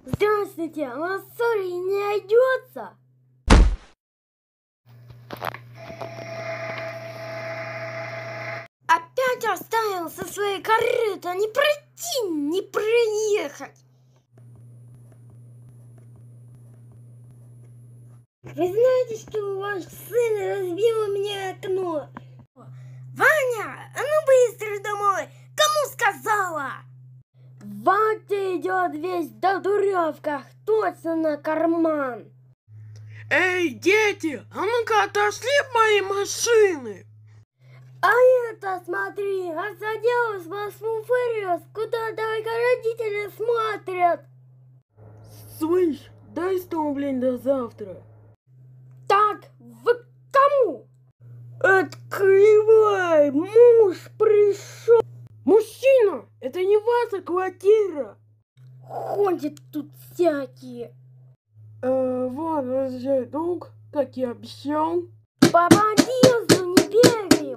Здравствуйте, а у вас ссоры не найдется? Опять оставил со своей корыто, не пройти, не проехать. Вы знаете, что ваш сын разбил мне окно? Ваня, а ну быстро домой! Кому сказала? Ваня идет весь в татуировках, точно на карман. Эй, дети, а ну-ка отошли от моей машины! А это, смотри, осадилась восьмую фурию, куда только родители смотрят. Слышь, дай 100 рублей до завтра. Так, вы кому? Открывай, муж пришел. Мужчина, это не ваша квартира. Ходят тут всякие. Вот, возвращай долг, как я обещал. По подъезду не бегаем.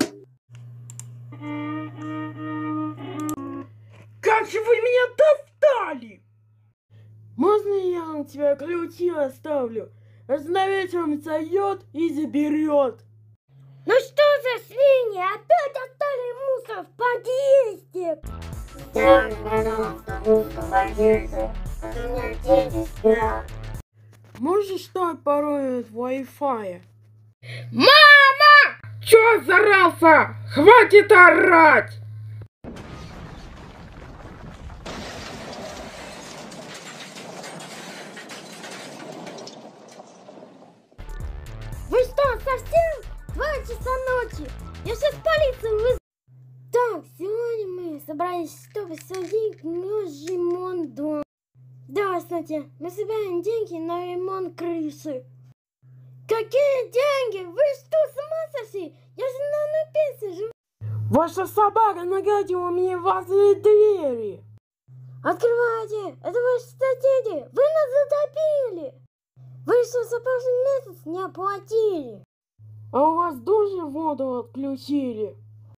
Как же вы меня достали! Можно я на тебя ключи оставлю? Раз на вечером зайдет и заберет. Ну что за свиньи? Опять оставили мусор в подъезде. У меня дети спят. Можешь дать пароль от Wi-Fi? Мама! Чё зарался? Хватит орать! Вы что, совсем? 2 часа ночи. Я сейчас полицию вызову. Так, сегодня мы собрались, чтобы сходить на ремонт дома. Здравствуйте. Мы собираем деньги на ремонт крыши. Какие деньги? Вы что, с ума сошли? Я же на пенсии живу. Ваша собака нагадила мне возле двери. Открывайте. Это ваши соседи. Вы нас затопили. Вы что, за прошлый месяц не оплатили? А у вас тоже воду отключили?